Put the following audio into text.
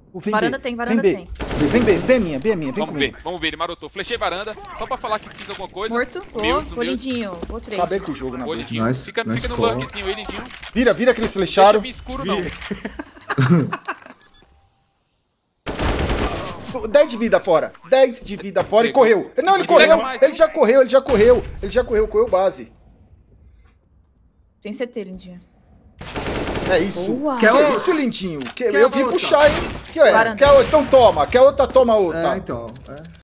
Vem Varanda B. tem, varanda Vem tem. B. Vem B, B é minha, vem Vamos comigo. ver, vamos ver, ele marotou. Flechei varanda, só pra falar que fiz alguma coisa. Morto. Humildes, Ô, lindinho. Ô, 3. Acabei com o jogo na Ô, B. lindinho. Nice, Fica nice no call. bunkzinho aí, lindinho. Vira que eles Deixa flecharam. vir escuro, não. 10 de vida fora. 10 de vida fora e Pegou. correu. Não, ele Ele correu. pega mais, Ele já correu, ele já correu. Ele já correu, correu base. Tem CT, lindinho. É isso. Boa. Que Quer isso, lindinho? Quer eu vim outra? puxar, hein? Que é? Varanda. Quer outra? Então toma. Quer outra? Toma outra. Então.